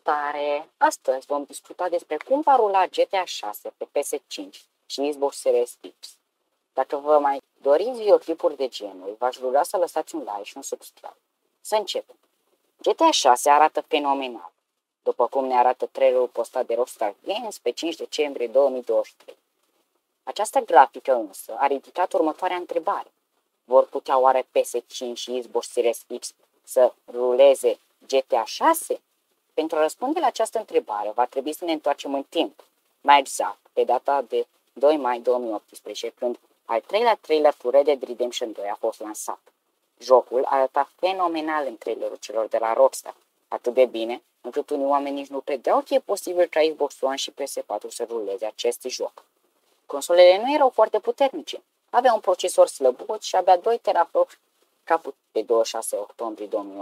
Salutare! Astăzi vom discuta despre cum va rula GTA 6 pe PS5 și Xbox Series X. Dacă vă mai doriți videoclipuri de genul, v-aș ruga să lăsați un like și un subscribe. Să începem! GTA 6 arată fenomenal, după cum ne arată trailerul postat de Rockstar Games pe 5 decembrie 2023. Această grafică însă a ridicat următoarea întrebare. Vor putea oare PS5 și Xbox Series X să ruleze GTA 6? Pentru a răspunde la această întrebare, va trebui să ne întoarcem în timp, mai exact, pe data de 2 mai 2018, când al treilea trailer cu Red Dead Redemption 2 a fost lansat. Jocul arăta fenomenal în trailerul celor de la Rockstar, atât de bine încât unii oameni nici nu credeau că e posibil ca Xbox One și PS4 să ruleze acest joc. Consolele nu erau foarte puternice, aveau un procesor slăbuț și abia 2 teraflops. Capul pe 26 octombrie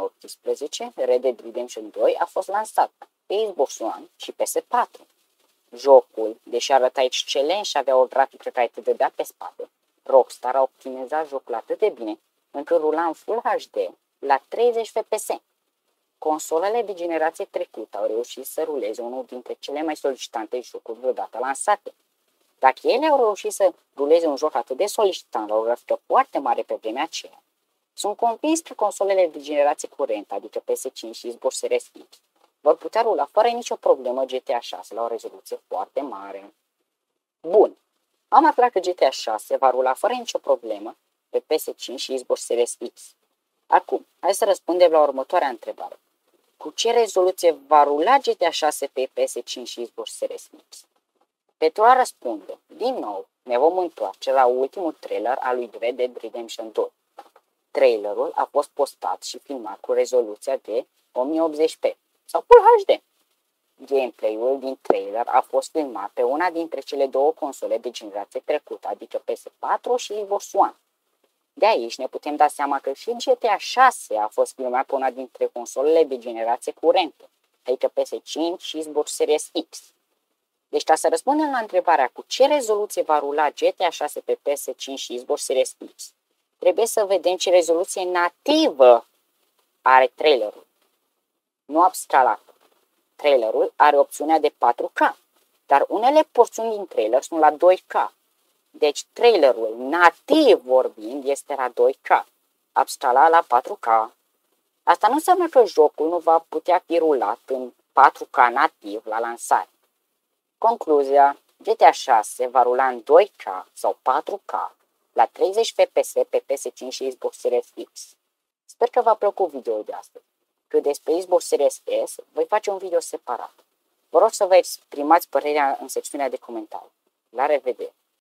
2018, Red Dead Redemption 2 a fost lansat pe Xbox One și PS4. Jocul, deși arăta excelent și avea o grafică care te dădea pe spate, Rockstar a optimizat jocul atât de bine încât rula în Full HD la 30 FPS. Consolele de generație trecută au reușit să ruleze unul dintre cele mai solicitante jocuri vreodată lansate. Dacă ele au reușit să ruleze un joc atât de solicitant la o grafică foarte mare pe vremea aceea, sunt convins că consolele de generație curentă, adică PS5 și Xbox Series X, vor putea rula fără nicio problemă GTA 6 la o rezoluție foarte mare. Bun, am aflat că GTA 6 va rula fără nicio problemă pe PS5 și Xbox Series X. Acum, hai să răspundem la următoarea întrebare. Cu ce rezoluție va rula GTA 6 pe PS5 și Xbox Series X? Pentru a răspunde, din nou, ne vom întoarce la ultimul trailer al lui Red Dead Redemption 2. Trailerul a fost postat și filmat cu rezoluția de 1080p sau Full HD. Gameplay-ul din trailer a fost filmat pe una dintre cele două console de generație trecută, adică PS4 și Xbox One. De aici ne putem da seama că și GTA 6 a fost filmat pe una dintre consolele de generație curentă, adică PS5 și Xbox Series X. Deci, ca să răspundem la întrebarea cu ce rezoluție va rula GTA 6 pe PS5 și Xbox Series X, trebuie să vedem ce rezoluție nativă are trailerul, nu upscalată. Trailerul are opțiunea de 4K, dar unele porțiuni din trailer sunt la 2K. Deci trailerul nativ vorbind este la 2K, upscalat la 4K. Asta nu înseamnă că jocul nu va putea fi rulat în 4K nativ la lansare. Concluzia, GTA 6 va rula în 2K sau 4K la 30 FPS pe PS5 și Xbox Series X. Sper că v-a plăcut videoul de astăzi. Cât despre Xbox Series S, voi face un video separat. Vă rog să vă exprimați părerea în secțiunea de comentarii. La revedere!